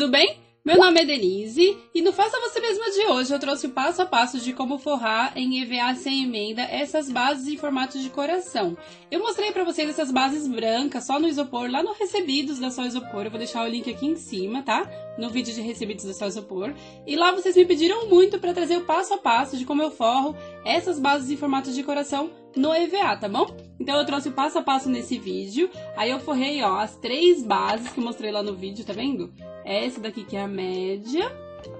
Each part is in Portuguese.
tudo bem? Meu nome é Denise e no Faça Você Mesma de hoje eu trouxe o passo a passo de como forrar em EVA sem emenda essas bases em formato de coração. Eu mostrei pra vocês essas bases brancas só no isopor, lá no Recebidos da Só Isopor. Eu vou deixar o link aqui em cima, tá? No vídeo de Recebidos da Só Isopor. E lá vocês me pediram muito pra trazer o passo a passo de como eu forro essas bases em formato de coração no EVA, tá bom? Então eu trouxe o passo a passo nesse vídeo. Aí eu forrei, ó, as 3 bases que eu mostrei lá no vídeo, tá vendo? Essa daqui que é a média.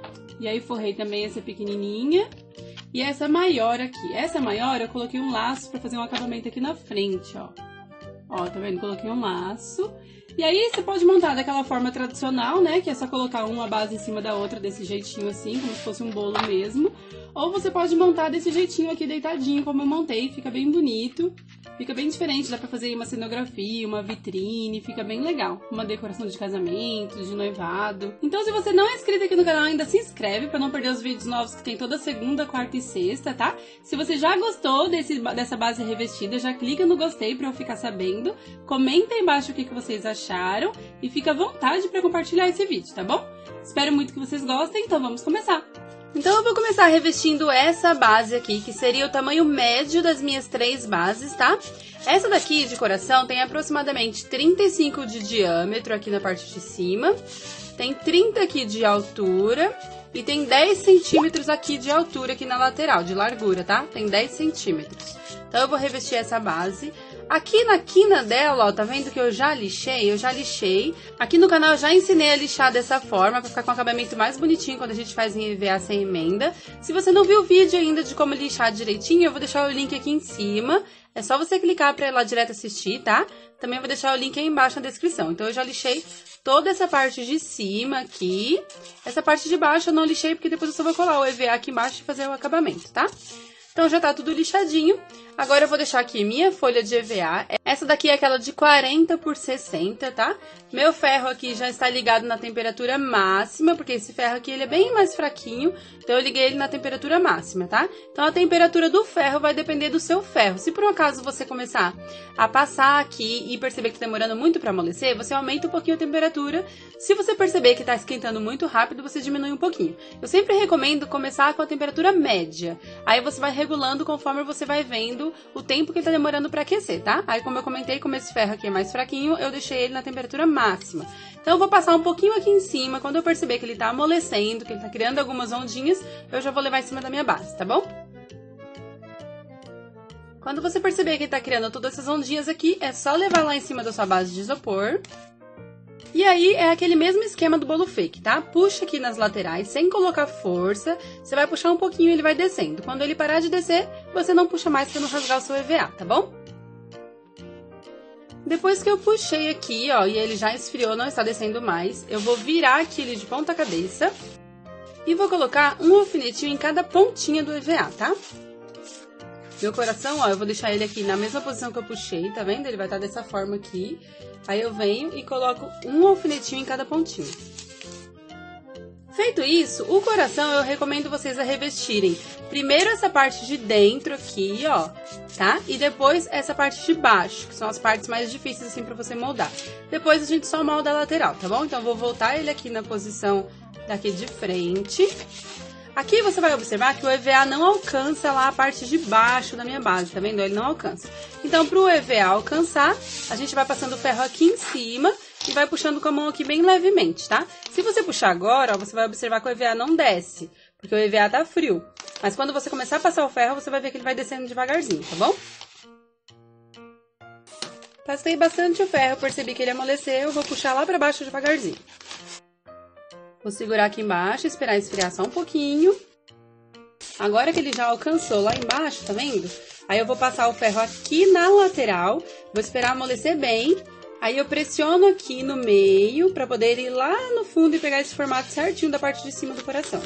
E aí forrei também essa pequenininha. E essa maior aqui. Essa maior eu coloquei um laço pra fazer um acabamento aqui na frente, ó. Ó, tá vendo? Coloquei um laço. E aí você pode montar daquela forma tradicional, né? Que é só colocar uma base em cima da outra desse jeitinho assim, como se fosse um bolo mesmo. Ou você pode montar desse jeitinho aqui deitadinho, como eu montei. Fica bem bonito. Fica bem diferente, dá pra fazer uma cenografia, uma vitrine, fica bem legal. Uma decoração de casamento, de noivado. Então se você não é inscrito aqui no canal ainda, se inscreve pra não perder os vídeos novos que tem toda segunda, quarta e sexta, tá? Se você já gostou dessa base revestida, já clica no gostei pra eu ficar sabendo. Comenta aí embaixo o que vocês acharam e fica à vontade pra compartilhar esse vídeo, tá bom? Espero muito que vocês gostem, então vamos começar! Então eu vou começar revestindo essa base aqui, que seria o tamanho médio das minhas 3 bases, tá? Essa daqui de coração tem aproximadamente 35 de diâmetro aqui na parte de cima, tem 30 aqui de altura e tem 10 centímetros aqui de altura aqui na lateral, de largura, tá? Tem 10 centímetros. Então eu vou revestir essa base. Aqui na quina dela, ó, tá vendo que eu já lixei? Eu já lixei. Aqui no canal eu já ensinei a lixar dessa forma, pra ficar com um acabamento mais bonitinho quando a gente faz em EVA sem emenda. Se você não viu o vídeo ainda de como lixar direitinho, eu vou deixar o link aqui em cima. É só você clicar pra ir lá direto assistir, tá? Também vou deixar o link aí embaixo na descrição. Então eu já lixei toda essa parte de cima aqui. Essa parte de baixo eu não lixei porque depois eu só vou colar o EVA aqui embaixo e fazer o acabamento, tá? Então já tá tudo lixadinho. Agora eu vou deixar aqui minha folha de EVA. Essa daqui é aquela de 40 por 60, tá? Meu ferro aqui já está ligado na temperatura máxima, porque esse ferro aqui ele é bem mais fraquinho. Então eu liguei ele na temperatura máxima, tá? Então a temperatura do ferro vai depender do seu ferro. Se por um acaso você começar a passar aqui e perceber que tá demorando muito para amolecer, você aumenta um pouquinho a temperatura. Se você perceber que tá esquentando muito rápido, você diminui um pouquinho. Eu sempre recomendo começar com a temperatura média. Aí você vai regulando conforme você vai vendo o tempo que ele tá demorando para aquecer, tá? Aí, como eu comentei, como esse ferro aqui é mais fraquinho, eu deixei ele na temperatura máxima. Então, eu vou passar um pouquinho aqui em cima. Quando eu perceber que ele tá amolecendo, que ele tá criando algumas ondinhas, eu já vou levar em cima da minha base, tá bom? Quando você perceber que ele tá criando todas essas ondinhas aqui, é só levar lá em cima da sua base de isopor. E aí, é aquele mesmo esquema do bolo fake, tá? Puxa aqui nas laterais, sem colocar força. Você vai puxar um pouquinho e ele vai descendo. Quando ele parar de descer, você não puxa mais pra não rasgar o seu EVA, tá bom? Depois que eu puxei aqui, ó, e ele já esfriou, não está descendo mais, eu vou virar aqui ele de ponta cabeça e vou colocar um alfinetinho em cada pontinha do EVA, tá? Meu coração, ó, eu vou deixar ele aqui na mesma posição que eu puxei, tá vendo? Ele vai estar dessa forma aqui. Aí eu venho e coloco um alfinetinho em cada pontinho. Feito isso, o coração eu recomendo vocês a revestirem primeiro essa parte de dentro aqui, ó, tá? E depois essa parte de baixo, que são as partes mais difíceis assim pra você moldar. Depois a gente só molda a lateral, tá bom? Então eu vou voltar ele aqui na posição daqui de frente. Aqui você vai observar que o EVA não alcança lá a parte de baixo da minha base, tá vendo? Ele não alcança. Então, para o EVA alcançar, a gente vai passando o ferro aqui em cima e vai puxando com a mão aqui bem levemente, tá? Se você puxar agora, ó, você vai observar que o EVA não desce, porque o EVA tá frio. Mas quando você começar a passar o ferro, você vai ver que ele vai descendo devagarzinho, tá bom? Passei bastante o ferro, percebi que ele amoleceu, eu vou puxar lá pra baixo devagarzinho. Vou segurar aqui embaixo, esperar esfriar só um pouquinho. Agora que ele já alcançou lá embaixo, tá vendo? Aí eu vou passar o ferro aqui na lateral, vou esperar amolecer bem. Aí eu pressiono aqui no meio pra poder ir lá no fundo e pegar esse formato certinho da parte de cima do coração.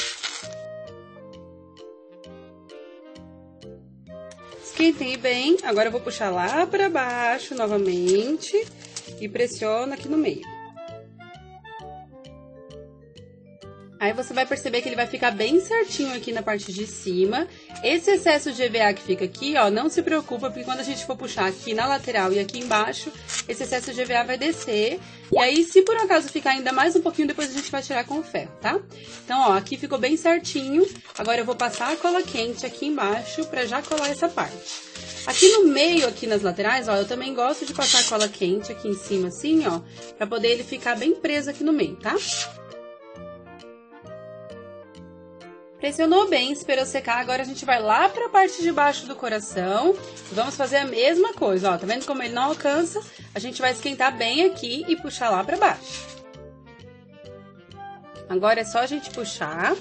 Esquentei bem, agora eu vou puxar lá pra baixo novamente e pressiono aqui no meio. Aí você vai perceber que ele vai ficar bem certinho aqui na parte de cima. Esse excesso de EVA que fica aqui, ó, não se preocupa, porque quando a gente for puxar aqui na lateral e aqui embaixo, esse excesso de EVA vai descer. E aí, se por acaso ficar ainda mais um pouquinho, depois a gente vai tirar com o ferro, tá? Então, ó, aqui ficou bem certinho. Agora eu vou passar a cola quente aqui embaixo pra já colar essa parte. Aqui no meio, aqui nas laterais, ó, eu também gosto de passar a cola quente aqui em cima, assim, ó, pra poder ele ficar bem preso aqui no meio, tá? Pressionou bem, esperou secar, agora a gente vai lá pra parte de baixo do coração e vamos fazer a mesma coisa, ó, tá vendo como ele não alcança? A gente vai esquentar bem aqui e puxar lá pra baixo. Agora é só a gente puxar.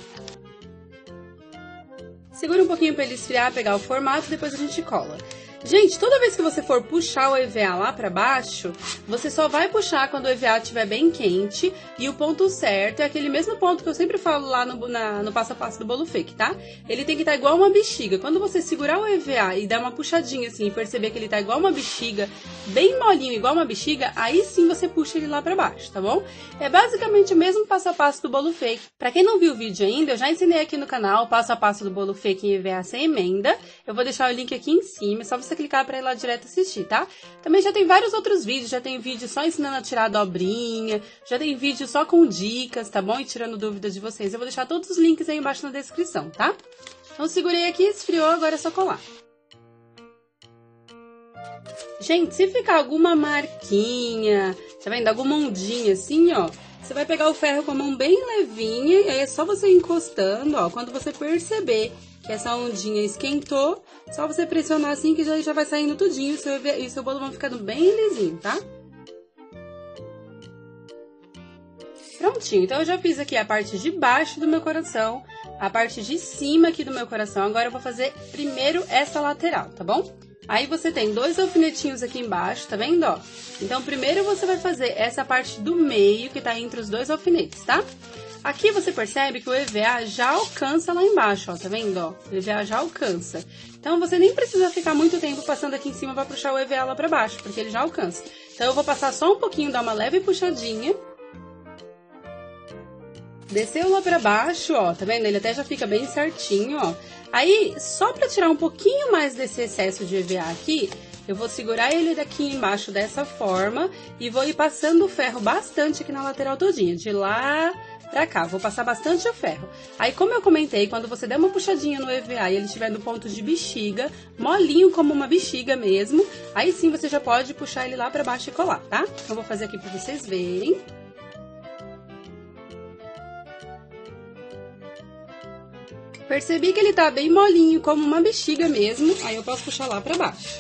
Segura um pouquinho pra ele esfriar, pegar o formato, depois a gente cola. Gente, toda vez que você for puxar o EVA lá pra baixo, você só vai puxar quando o EVA estiver bem quente. E o ponto certo é aquele mesmo ponto que eu sempre falo lá no passo a passo do bolo fake, tá? Ele tem que estar igual uma bexiga. Quando você segurar o EVA e dar uma puxadinha assim e perceber que ele tá igual uma bexiga, bem molinho, igual uma bexiga, aí sim você puxa ele lá pra baixo, tá bom? É basicamente o mesmo passo a passo do bolo fake. Pra quem não viu o vídeo ainda, eu já ensinei aqui no canal o passo a passo do bolo fake em EVA sem emenda. Eu vou deixar o link aqui em cima, é só você clicar para ir lá direto assistir, tá? Também já tem vários outros vídeos, já tem vídeo só ensinando a tirar a dobrinha, já tem vídeo só com dicas, tá bom? E tirando dúvidas de vocês. Eu vou deixar todos os links aí embaixo na descrição, tá? Então segurei aqui, esfriou, agora é só colar. Gente, se ficar alguma marquinha, tá vendo? Alguma ondinha assim, ó, você vai pegar o ferro com a mão bem levinha e aí é só você encostando, ó, quando você perceber que essa ondinha esquentou, só você pressionar assim que já vai saindo tudinho e seu bolo vai ficando bem lisinho, tá? Prontinho, então eu já fiz aqui a parte de baixo do meu coração, a parte de cima aqui do meu coração. Agora eu vou fazer primeiro essa lateral, tá bom? Aí você tem 2 alfinetinhos aqui embaixo, tá vendo, ó? Então primeiro você vai fazer essa parte do meio que tá entre os 2 alfinetes, tá? Aqui você percebe que o EVA já alcança lá embaixo, ó, tá vendo, ó? O EVA já alcança. Então, você nem precisa ficar muito tempo passando aqui em cima pra puxar o EVA lá pra baixo, porque ele já alcança. Então, eu vou passar só um pouquinho, dar uma leve puxadinha. Desceu lá pra baixo, ó, tá vendo? Ele até já fica bem certinho, ó. Aí, só pra tirar um pouquinho mais desse excesso de EVA aqui, eu vou segurar ele daqui embaixo dessa forma e vou ir passando o ferro bastante aqui na lateral todinha, de lá pra cá. Vou passar bastante o ferro. Aí, como eu comentei, quando você der uma puxadinha no EVA e ele estiver no ponto de bexiga, molinho como uma bexiga mesmo, aí sim você já pode puxar ele lá pra baixo e colar, tá? Então, eu vou fazer aqui pra vocês verem. Percebi que ele tá bem molinho, como uma bexiga mesmo, aí eu posso puxar lá pra baixo.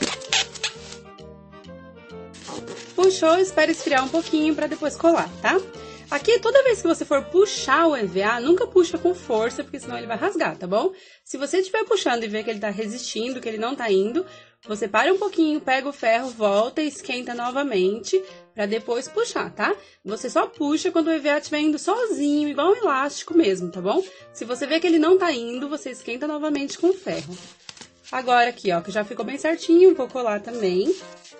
Puxou, espera esfriar um pouquinho pra depois colar, tá? Aqui, toda vez que você for puxar o EVA, nunca puxa com força, porque senão ele vai rasgar, tá bom? Se você estiver puxando e ver que ele tá resistindo, que ele não tá indo, você para um pouquinho, pega o ferro, volta e esquenta novamente, pra depois puxar, tá? Você só puxa quando o EVA estiver indo sozinho, igual um elástico mesmo, tá bom? Se você ver que ele não tá indo, você esquenta novamente com o ferro. Agora aqui, ó, que já ficou bem certinho, vou colar também.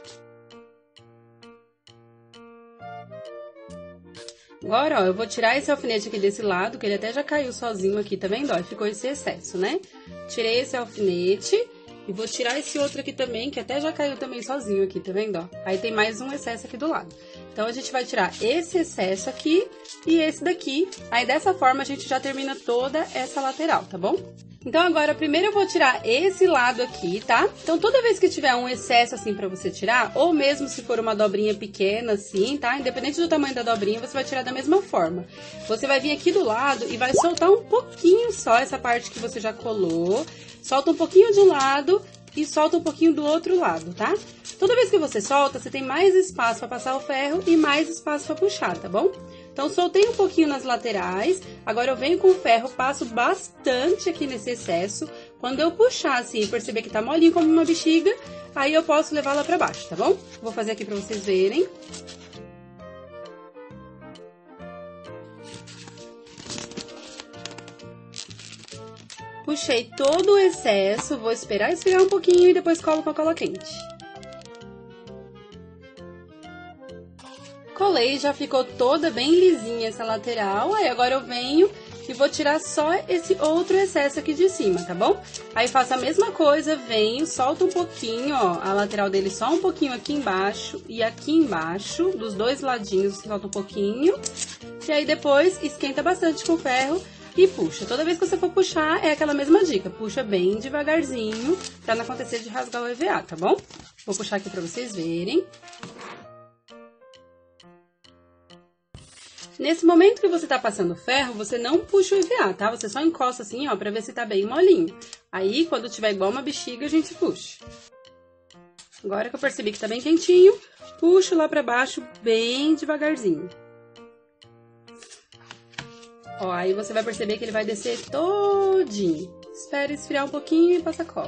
Agora, ó, eu vou tirar esse alfinete aqui desse lado, que ele até já caiu sozinho aqui, tá vendo? Ó, ficou esse excesso, né? Tirei esse alfinete e vou tirar esse outro aqui também, que até já caiu também sozinho aqui, tá vendo? Ó, aí tem mais um excesso aqui do lado. Então, a gente vai tirar esse excesso aqui e esse daqui. Aí, dessa forma, a gente já termina toda essa lateral, tá bom? Então, agora, primeiro eu vou tirar esse lado aqui, tá? Então, toda vez que tiver um excesso assim pra você tirar, ou mesmo se for uma dobrinha pequena assim, tá? Independente do tamanho da dobrinha, você vai tirar da mesma forma. Você vai vir aqui do lado e vai soltar um pouquinho só essa parte que você já colou. Solta um pouquinho de um lado e solta um pouquinho do outro lado, tá? Toda vez que você solta, você tem mais espaço pra passar o ferro e mais espaço pra puxar, tá bom? Então, soltei um pouquinho nas laterais, agora eu venho com o ferro, passo bastante aqui nesse excesso. Quando eu puxar assim e perceber que tá molinho como uma bexiga, aí eu posso levar lá pra baixo, tá bom? Vou fazer aqui pra vocês verem. Puxei todo o excesso, vou esperar esfriar um pouquinho e depois colo com a cola quente. Colei, já ficou toda bem lisinha essa lateral, aí agora eu venho e vou tirar só esse outro excesso aqui de cima, tá bom? Aí faço a mesma coisa, venho, solto um pouquinho, ó, a lateral dele só um pouquinho aqui embaixo e aqui embaixo, dos dois ladinhos, solta um pouquinho. E aí depois esquenta bastante com o ferro e puxa. Toda vez que você for puxar, é aquela mesma dica, puxa bem devagarzinho, pra não acontecer de rasgar o EVA, tá bom? Vou puxar aqui pra vocês verem. Nesse momento que você tá passando ferro, você não puxa o EVA, tá? Você só encosta assim, ó, pra ver se tá bem molinho. Aí, quando tiver igual uma bexiga, a gente puxa. Agora que eu percebi que tá bem quentinho, puxo lá pra baixo bem devagarzinho. Ó, aí você vai perceber que ele vai descer todinho. Espera esfriar um pouquinho e passa cola.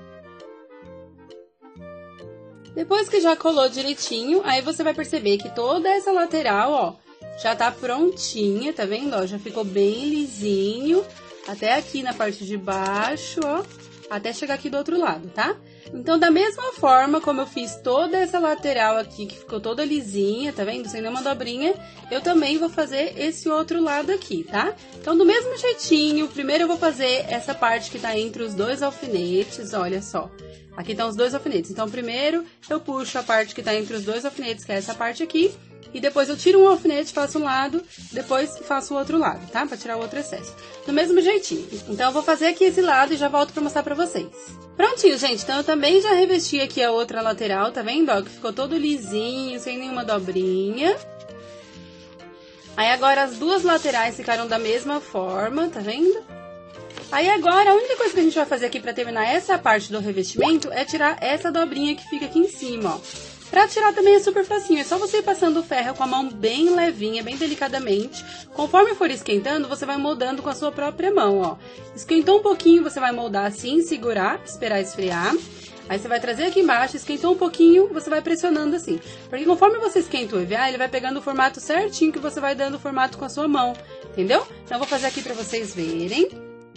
Depois que já colou direitinho, aí você vai perceber que toda essa lateral, ó, já tá prontinha, tá vendo? Ó, já ficou bem lisinho, até aqui na parte de baixo, ó, até chegar aqui do outro lado, tá? Então, da mesma forma como eu fiz toda essa lateral aqui, que ficou toda lisinha, tá vendo? Sem nenhuma dobrinha, eu também vou fazer esse outro lado aqui, tá? Então, do mesmo jeitinho, primeiro eu vou fazer essa parte que tá entre os dois alfinetes, olha só. Aqui estão os dois alfinetes. Então, primeiro eu puxo a parte que tá entre os dois alfinetes, que é essa parte aqui. E depois eu tiro um alfinete, faço um lado, depois faço o outro lado, tá? Pra tirar o outro excesso. Do mesmo jeitinho. Então, eu vou fazer aqui esse lado e já volto pra mostrar pra vocês. Prontinho, gente. Então, eu também já revesti aqui a outra lateral, tá vendo? Ó, que ficou todo lisinho, sem nenhuma dobrinha. Aí, agora, as duas laterais ficaram da mesma forma, tá vendo? Aí, agora, a única coisa que a gente vai fazer aqui pra terminar essa parte do revestimento é tirar essa dobrinha que fica aqui em cima, ó. Pra tirar também é super facinho, é só você ir passando o ferro com a mão bem levinha, bem delicadamente. Conforme for esquentando, você vai moldando com a sua própria mão, ó. Esquentou um pouquinho, você vai moldar assim, segurar, esperar esfriar. Aí você vai trazer aqui embaixo, esquentou um pouquinho, você vai pressionando assim. Porque conforme você esquenta o EVA, ele vai pegando o formato certinho que você vai dando o formato com a sua mão, entendeu? Então eu vou fazer aqui pra vocês verem.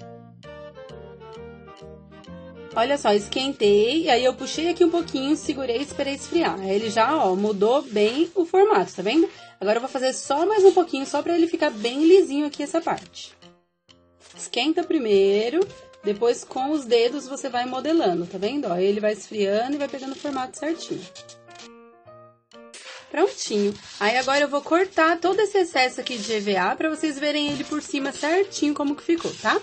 Olha só, esquentei, e aí eu puxei aqui um pouquinho, segurei e esperei esfriar. Aí ele já, ó, mudou bem o formato, tá vendo? Agora eu vou fazer só mais um pouquinho, só pra ele ficar bem lisinho aqui essa parte. Esquenta primeiro, depois com os dedos você vai modelando, tá vendo? Ó, ele vai esfriando e vai pegando o formato certinho. Prontinho. Aí agora eu vou cortar todo esse excesso aqui de EVA pra vocês verem ele por cima certinho como que ficou, tá?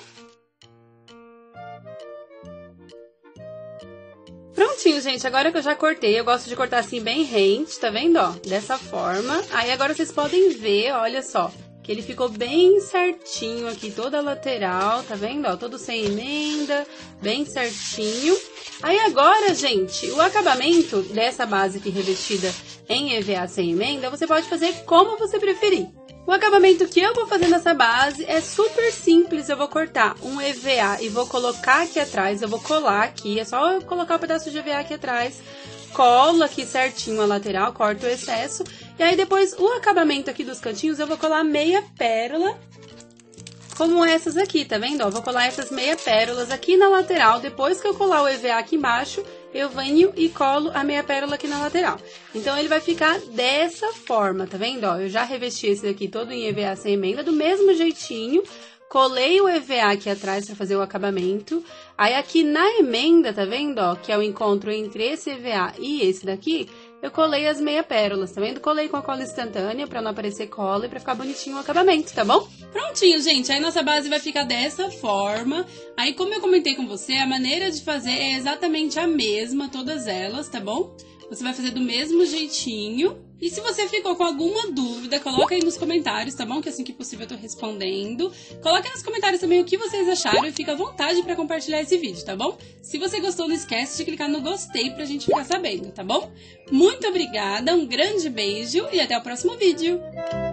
Prontinho, gente, agora que eu já cortei, eu gosto de cortar assim bem rente, tá vendo, ó? Dessa forma. Aí agora vocês podem ver, olha só, que ele ficou bem certinho aqui, toda a lateral, tá vendo, ó? Todo sem emenda, bem certinho. Aí agora, gente, o acabamento dessa base aqui revestida em EVA sem emenda, você pode fazer como você preferir. O acabamento que eu vou fazer nessa base é super simples, eu vou cortar um EVA e vou colocar aqui atrás, eu vou colar aqui, é só eu colocar um pedaço de EVA aqui atrás, colo aqui certinho a lateral, corto o excesso, e aí depois o acabamento aqui dos cantinhos eu vou colar meia pérola, como essas aqui, tá vendo? Ó, vou colar essas meia pérolas aqui na lateral, depois que eu colar o EVA aqui embaixo, eu venho e colo a meia pérola aqui na lateral. Então, ele vai ficar dessa forma, tá vendo? Ó, eu já revesti esse daqui todo em EVA sem emenda, do mesmo jeitinho. Colei o EVA aqui atrás pra fazer o acabamento. Aí, aqui na emenda, tá vendo? Ó, que é o encontro entre esse EVA e esse daqui, eu colei as meia pérolas, tá vendo? Colei com a cola instantânea pra não aparecer cola e pra ficar bonitinho o acabamento, tá bom? Prontinho, gente. Aí nossa base vai ficar dessa forma. Aí, como eu comentei com você, a maneira de fazer é exatamente a mesma, todas elas, tá bom? Você vai fazer do mesmo jeitinho. E se você ficou com alguma dúvida, coloca aí nos comentários, tá bom? Que assim que possível eu tô respondendo. Coloca aí nos comentários também o que vocês acharam e fica à vontade pra compartilhar esse vídeo, tá bom? Se você gostou, não esquece de clicar no gostei pra gente ficar sabendo, tá bom? Muito obrigada, um grande beijo e até o próximo vídeo!